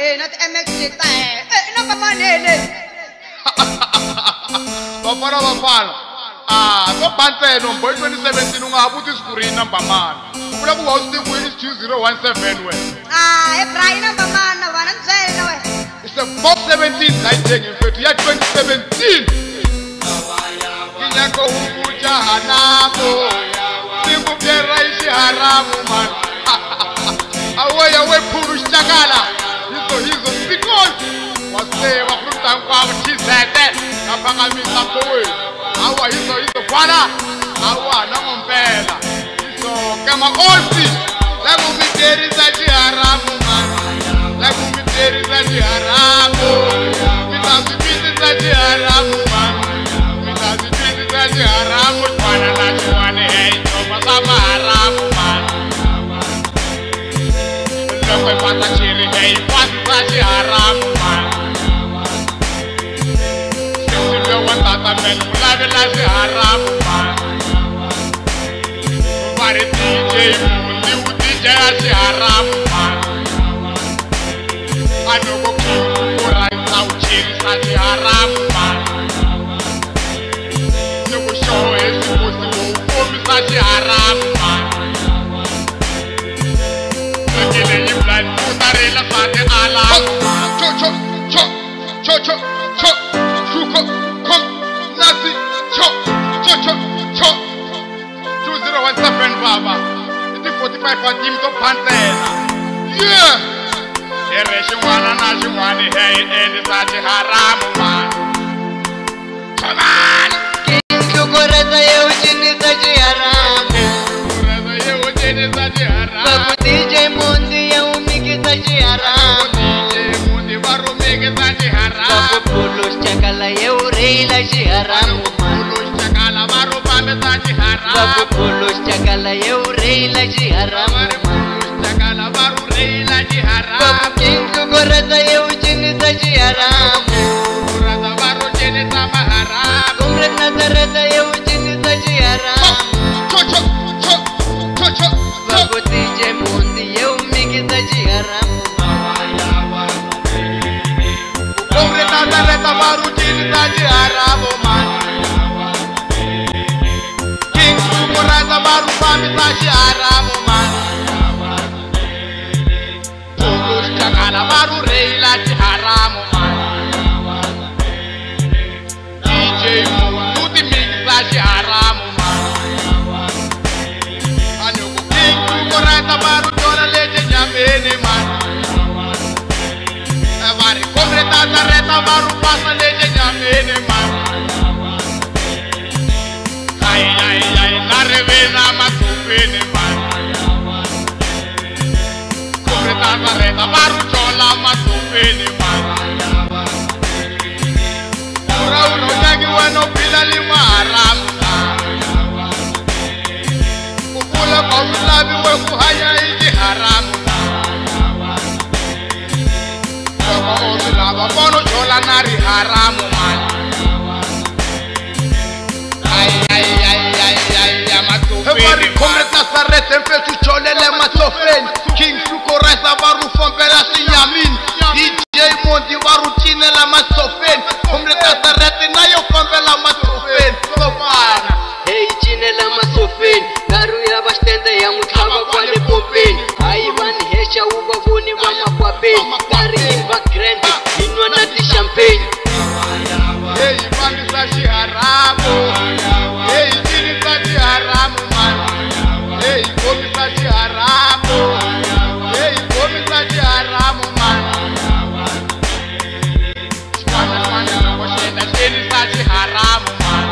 not MX number money. Bafana. So Panteno, boy 2017, I put this screen number man. Whatever was the win is 2017 way. Brian number man, one and say no. It's a Bob 17 19 in 2017. Kinako Umuja Hanamo. Sibu Pieraishi Haramu man. Away Purush Chagala. He's a because was there from Tankwa, she said that. Napakami Tapoe. Awa hizo bwana awa na ngompela hizo kama osi la kumiteri za haramu man la kumiteri za haramu mitazipiti za haramu man mitazipiti za haramu bwana na chwane hizo masama haramu man lokwe pata chiri hei pata za haramu man Tata men mulave la se haramu man Mubare DJ mundi udj se haramu man Anogo kura sa uchiri sa se haramu man Nugo show esi musi ufumi sa se haramu man Nekele yiblan kutarela sa te alamu Cho Shuko Nazi, cho 2017 Baba. It is 45 for Jim to Pantena. Yeah. Ereshwana na shwani hey and Sachi haramu man. Come on. Kintu koreza yeujini Sachi haramu. Koreza yeujini Sachi haramu. Babu DJ Mundi yeumiki Sachi haramu. DJ Mundi warumiki Sachi haramu. Babu Pulos Chakala yeurila Sachi haramu. Chakala baru pame Sachi haramu. Babu Pulos Chakala yeurila Sachi haramu. Chakala baru reila Sachi haramu. Babu Kintu koreza yeujini Sachi haramu. Koreza baru jini sama haramu. Kumre Nazareta yeujini Sachi haramu. Babu DJ Mundi yeumiki Sachi haramu. Kumre Nazareta baru jini Sachi haramu man. King Kumuraza baru pami Sachi haramu man. Pulus Chakala baru reila Sachi haramu man. DJ Mundi miki Sachi haramu man. Anugu King Kumuraza baru jona leje nyamene man. Evari Kumre Nazareta baru pasa leje nyamene man. Ay, la revena matufini man. Kumre Nazareta baru chola matufini man. Ura uno nyagi wano pila lima haramu man. Kukula kwa ulabi weku haya iji haramu man. Kama ozi lava bono chola nari haramu man. Everybody come let Nazareth and face to Cholele Matofen. King Suko Reza Baru from Perasi Yamin. DJ Mondi Baru Chinela Matofen. Come let Nazareth and Nayo from Bella Matofen. So far. Hey Chinela Matofen. Garu ya bastenda ya mutama kwa le popen. Aivan hesha uba voni wama kwa pen. Gari imba grand. Inwa nati champagne. Hey Bandi Sachi haramu. Hey Chini Sachi haramu man. Hey Komi Sachi haramu. Hey Komi Sachi haramu man. Shwana nukoshenda Chini Sachi haramu man.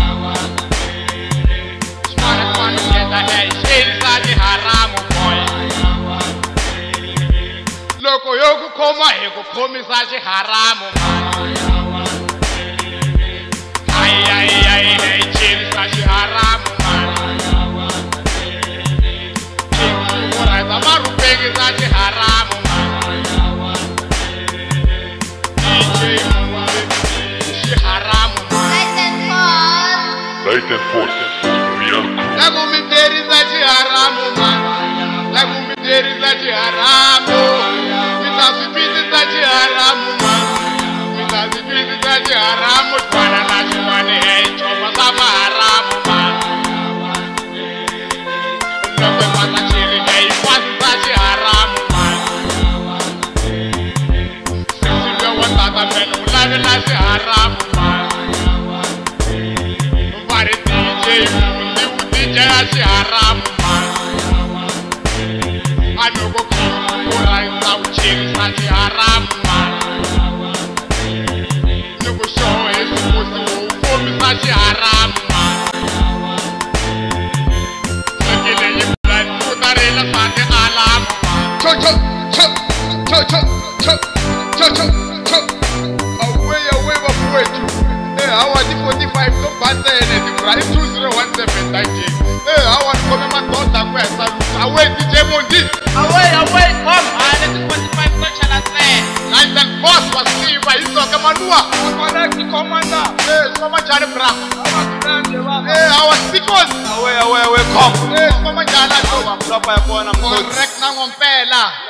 Shwana shenda hey Chini Sachi haramu boy. Loko yoku koma heko Komi Sachi haramu man. Ay, Chini Sachi haramu man. King Kumuraza baru pegi Sachi haramu man. DJ Mundi shi haramu man. Light and Force, real crew. La kumiteri Sachi haramu man. La kumiteri Sachi haramu. Mitazipiti Sachi Away bafowethu. Hawa di 45 to batene di bra 2017 thank hawa khome madoda kwesa away DJ Mondi. Away kom ale di 45 to chala tse. Light and boss wasiva izoka manua. Correct commander. Soma jani bra. Hawa sikos. Away kom. Soma jana to. Lapha yakona mkhulu. Correct na ngompela.